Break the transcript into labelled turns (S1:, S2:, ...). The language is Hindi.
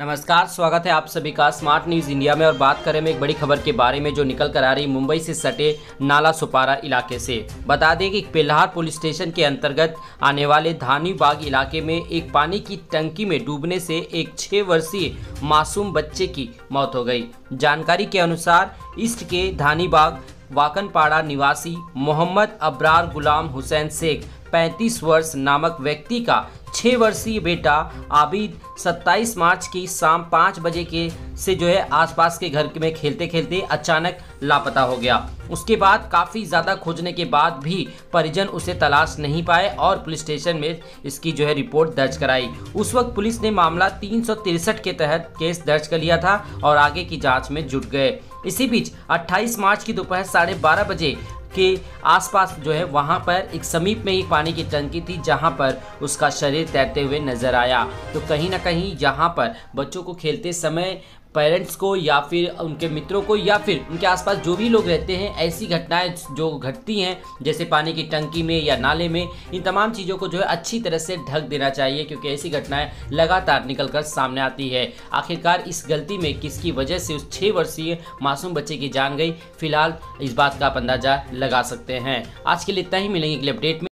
S1: नमस्कार, स्वागत है आप सभी का स्मार्ट न्यूज़ इंडिया में। और बात करें एक बड़ी खबर के बारे में जो निकल कर आ रही मुंबई से सटे नाला सुपारा इलाके से। बता दें कि पेल्हार पुलिस स्टेशन के अंतर्गत आने वाले धानी बाग इलाके में एक पानी की टंकी में डूबने से एक 6 वर्षीय मासूम बच्चे की मौत हो गई। जानकारी के अनुसार ईस्ट के धानी बाग वाकनपाड़ा निवासी मोहम्मद अब्रार गुलाम हुसैन शेख 35 वर्ष नामक व्यक्ति का 6 वर्षीय बेटा आबिद 27 मार्च की शाम 5 बजे के से आसपास के घर में खेलते खेलते अचानक लापता हो गया। उसके बाद काफ़ी ज़्यादा खोजने के बाद भी परिजन उसे तलाश नहीं पाए और पुलिस स्टेशन में इसकी रिपोर्ट दर्ज कराई। उस वक्त पुलिस ने मामला 363 के तहत केस दर्ज कर लिया था और आगे की जांच में जुट गए। इसी बीच 28 मार्च की दोपहर 12:30 बजे के आसपास वहां पर एक समीप में ही पानी की टंकी थी जहां पर उसका शरीर तैरते हुए नजर आया। तो कहीं ना कहीं यहाँ पर बच्चों को खेलते समय पेरेंट्स को या फिर उनके मित्रों को या फिर उनके आसपास जो भी लोग रहते हैं, ऐसी घटनाएं जो घटती हैं जैसे पानी की टंकी में या नाले में, इन तमाम चीज़ों को अच्छी तरह से ढक देना चाहिए, क्योंकि ऐसी घटनाएं लगातार निकलकर सामने आती है। आखिरकार इस गलती में किसकी वजह से उस 6 वर्षीय मासूम बच्चे की जान गई, फिलहाल इस बात का आप अंदाजा लगा सकते हैं। आज के लिए इतना ही, मिलेंगे अगले अपडेट में।